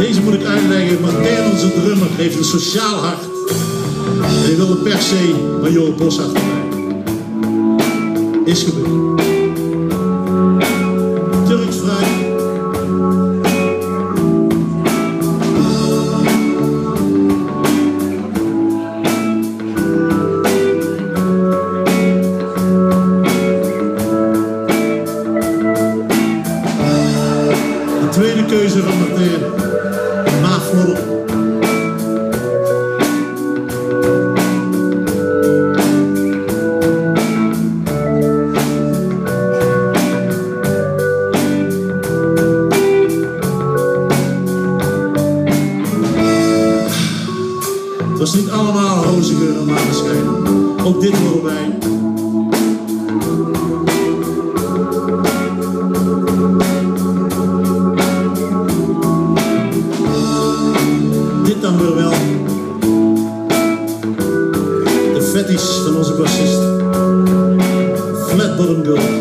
Deze moet ik uitleggen. Martijn, onze drummer, heeft een sociaal hart. En hij wilde per se Major Boshart erbij. Is gebeurd. Turks vrij. De tweede keuze van Martijn. Maaf Modder. Het was niet allemaal roze geur en maneschijn. Ook dit horen wij. Dit dan weer wel. De fetish van onze bassist. Flat Bottom Girl.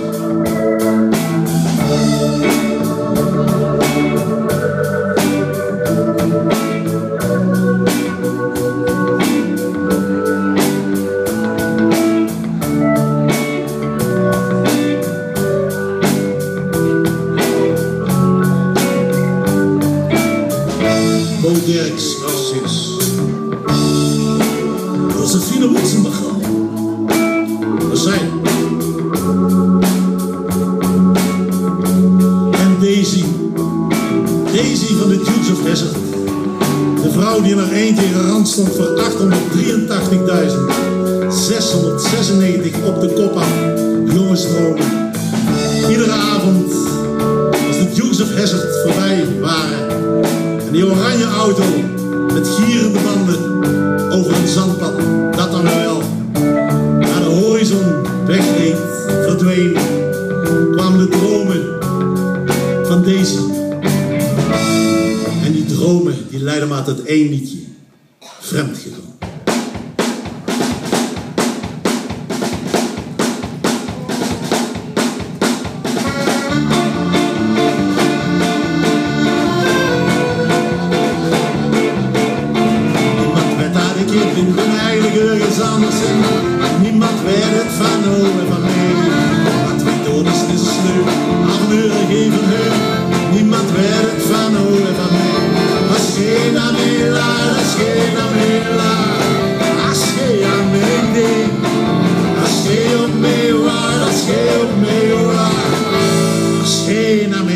Bo Derks, precies. Josephine Witzenbacher. Dat zijn. En Daisy. Daisy van de Dukes of Hazzard. De vrouw die in haar eentje in rand stond voor 883.696 op de kop af. Jongensdromen. Iedere avond als de Dukes of Hazzard voorbij waren. En die oranje auto met gierende banden over een zandpad, dat dan wel. Naar de horizon wegreed, verdween, kwamen de dromen van Daisy. En die dromen die leidden maar tot één liedje, Vreemd gegaan. In de heilige ergens anders in. Niemand weet het van jou en van mij. Wat we doen is de sleur, armeuren geven hun. Niemand weet het van jou en van mij. Als geen amela, als geen amela. Als geen amende. Als geen op mij waar, als geen op mij waar. Als geen amela.